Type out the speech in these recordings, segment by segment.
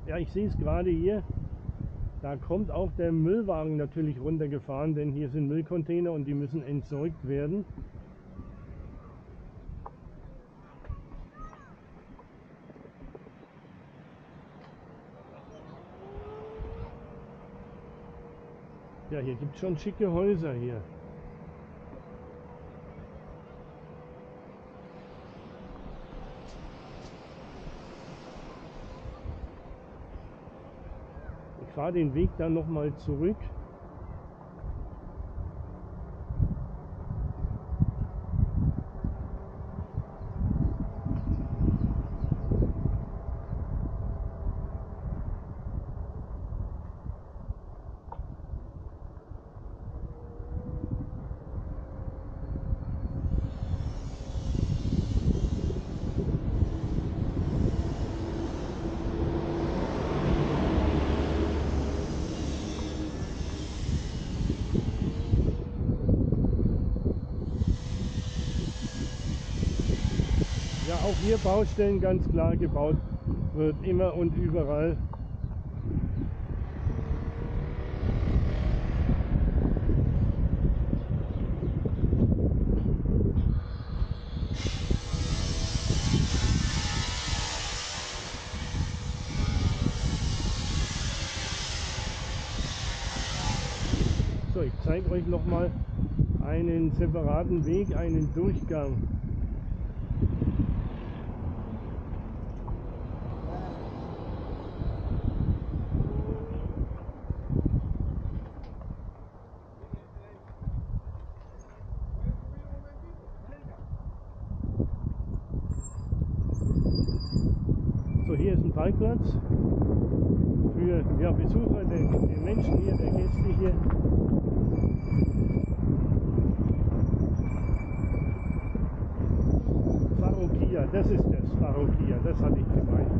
Ja, ich sehe es gerade hier. Da kommt auch der Müllwagen natürlich runtergefahren, denn hier sind Müllcontainer und die müssen entsorgt werden. Ja, hier gibt es schon schicke Häuser hier. Ich fahre den Weg dann nochmal zurück. Ja, auch hier Baustellen, ganz klar, gebaut wird immer und überall. So, ich zeige euch noch mal einen separaten Weg, einen Durchgang. So, hier ist ein Parkplatz für Besucher, der Menschen hier, der Gäste hier. Farrukia, das ist das Farrukia, das hatte ich gemeint.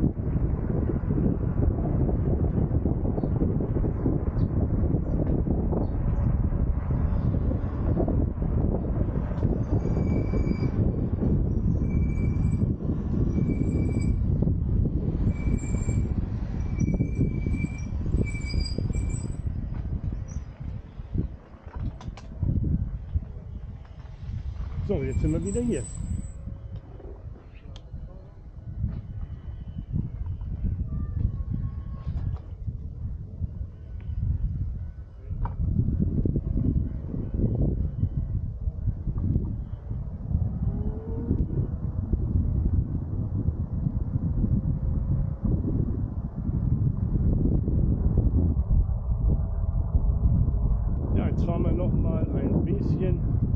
So, jetzt sind wir wieder hier. Ja, jetzt fahren wir noch mal ein bisschen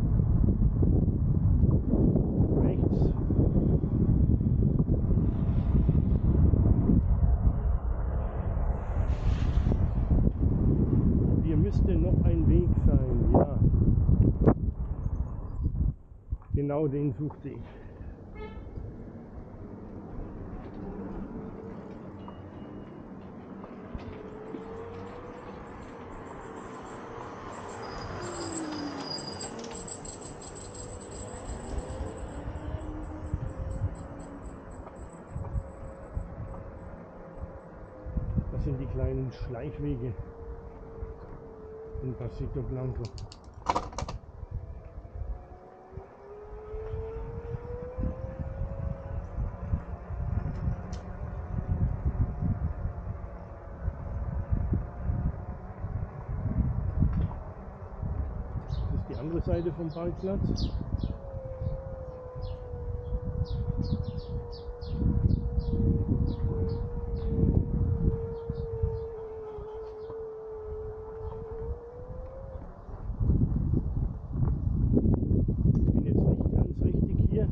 rechts. Hier müsste noch ein Weg sein, ja. Genau den suchte ich. Das sind die kleinen Schleichwege in Pasito Blanco. Das ist die andere Seite vom Parkplatz. Ich bin jetzt nicht ganz richtig hier.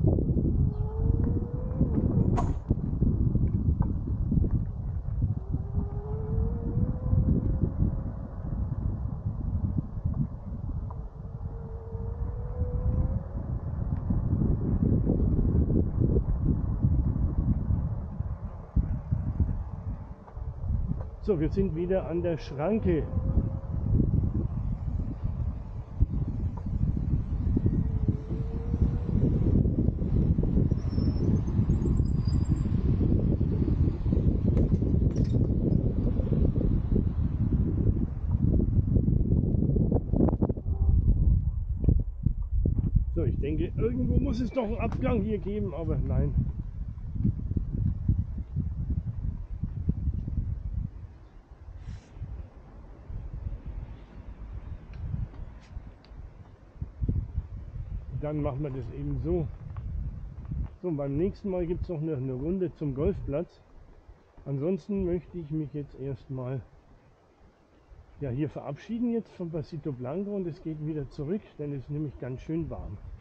So, wir sind wieder an der Schranke. denke, irgendwo muss es doch einen Abgang hier geben, aber nein. Dann machen wir das eben so. So, beim nächsten Mal gibt es noch eine Runde zum Golfplatz. Ansonsten möchte ich mich jetzt erstmal hier verabschieden jetzt von Pasito Blanco und es geht wieder zurück, denn es ist nämlich ganz schön warm.